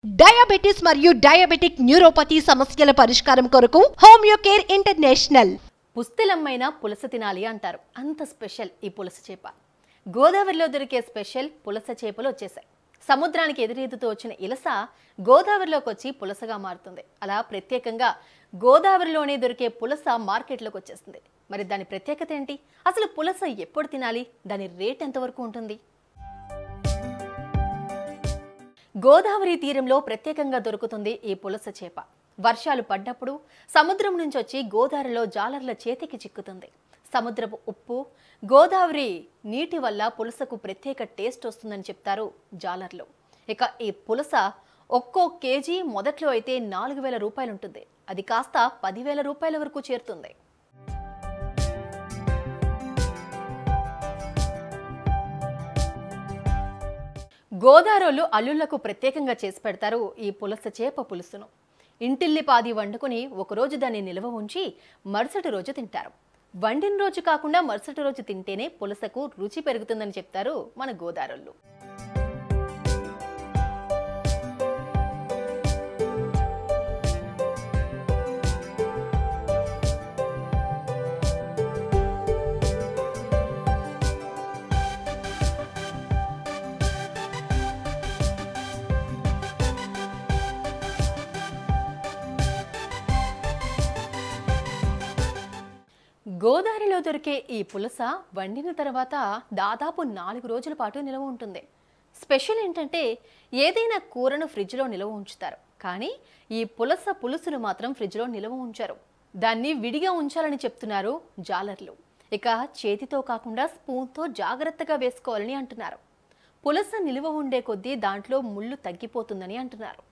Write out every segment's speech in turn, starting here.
Diabetes మరియు diabetic neuropathy సమస్యల పరిష్కారం కొరకు హోమియోకేర్ ఇంటర్నేషనల్. పుస్తెలమ్మైన పులస తినాలి అంటారు. అంత స్పెషల్ ఈ పులస చేప. గోదావరిలో దొరికే స్పెషల్ పులస చేపలు వచ్చేసాయి. సముద్రానికి ఎదురీదుతూ వచ్చిన ఇలస గోదావరిలోకి వచ్చి పులసగా మారుతుంది. అలా ప్రత్యేకంగా గోదావరిలోనే దొరికే పులస మార్కెట్లోకి వచ్చేస్తుంది. మరి దాని ప్రత్యేకత ఏంటి? అసలు పులస ఎప్పుడు తినాలి? దాని రేట్ ఎంతవరకు ఉంటుంది? గోదావరి తీరంలో ప్రత్యేకంగా దొరుకుతుంది ఈ పులస చేప. వర్షాలు పడ్డప్పుడు సముద్రం నుంచి వచ్చి గోదావరిలో జాలర్ల చేతికి చిక్కుతుంది. సముద్రపు ఉప్పు, గోదావరి నీటి వల్ల పులసకు ప్రత్యేక టేస్ట్ వస్తుందని చెప్తారు జాలర్లు. ఇక ఈ పులస ఒక్కో కేజీ మొదట్లో అయితే 4,000 రూపాయలు ఉంటుంది. అది కాస్త 10,000 రూపాయల వరకు చేరుతుంది. గోదావరిలో అల్లుళ్లకు ప్రత్యేకంగా చేసి పెడతారు ఈ పులస చేప పులుసును. ఇంటిల్లిపాది వండుకుని ఒకరోజు దాన్ని నిల్వ ఉంచి మరుసటి రోజు తింటారు. వండిన రోజు కాకుండా మరుసటి రోజు తింటేనే పులసకు రుచి పెరుగుతుందని చెప్తారు మన గోదావరిలో. గోదావరిలో దొరికే ఈ పులస వండిన తర్వాత దాదాపు 4 రోజుల పాటు నిల్వ ఉంటుంది. స్పెషల్ ఏంటంటే ఏదైనా కూరను ఫ్రిడ్జ్లో నిల్వ ఉంచుతారు, కానీ ఈ పులస పులుసులు మాత్రం ఫ్రిడ్జ్లో నిల్వ ఉంచారు. దాన్ని విడిగా ఉంచాలని చెప్తున్నారు జాలర్లు. ఇక చేతితో కాకుండా స్పూన్తో జాగ్రత్తగా వేసుకోవాలని అంటున్నారు. పులస నిల్వ ఉండే కొద్దీ దాంట్లో ముళ్ళు తగ్గిపోతుందని అంటున్నారు.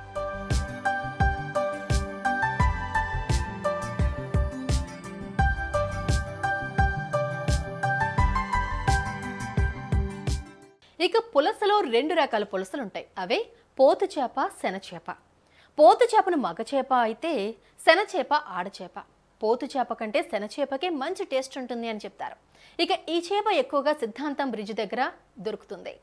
ఇక పులసలో 2 రకాల పులసలు ఉంటాయి. అవే పోతు చేప, శన చేప. పోతు చేపను మగ చేప అయితే శన చేప ఆడచేప. పోతు చేప కంటే శన చేపకే మంచి టేస్ట్ ఉంటుంది అని చెప్తారు. ఇక ఈ చేప ఎక్కువగా సిద్ధాంతం బ్రిడ్జ్ దగ్గర దొరుకుతుంది.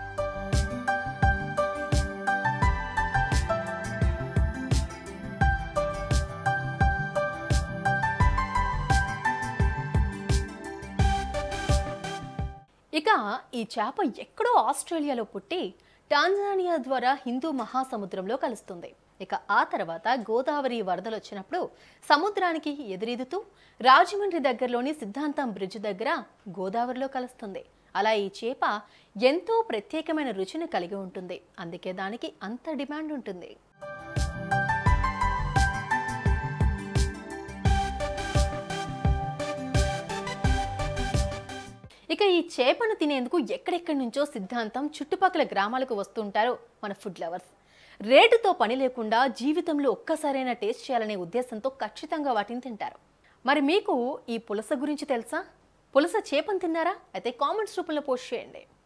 ఇక ఈ చేప ఎక్కడో ఆస్ట్రేలియాలో పుట్టి టాంజానియా ద్వారా హిందూ మహాసముద్రంలో కలుస్తుంది. ఇక ఆ తర్వాత గోదావరి వరదలు వచ్చినప్పుడు సముద్రానికి ఎదురీదుతూ రాజమండ్రి దగ్గరలోని సిద్ధాంతం బ్రిడ్జ్ దగ్గర గోదావరిలో కలుస్తుంది. అలా ఈ చేప ఎంతో ప్రత్యేకమైన రుచిని కలిగి ఉంటుంది. అందుకే దానికి అంత డిమాండ్ ఉంటుంది. ఇక ఈ చేపను తినేందుకు ఎక్కడెక్కడి నుంచో సిద్ధాంతం చుట్టుపక్కల గ్రామాలకు వస్తుంటారు మన ఫుడ్ లవర్స్. రేటుతో పని లేకుండా జీవితంలో ఒక్కసారైనా టేస్ట్ చేయాలనే ఉద్దేశంతో ఖచ్చితంగా వాటిని తింటారు. మరి మీకు ఈ పులస గురించి తెలుసా? పులస చేపను తిన్నారా? అయితే కామెంట్స్ రూపంలో పోస్ట్ చేయండి.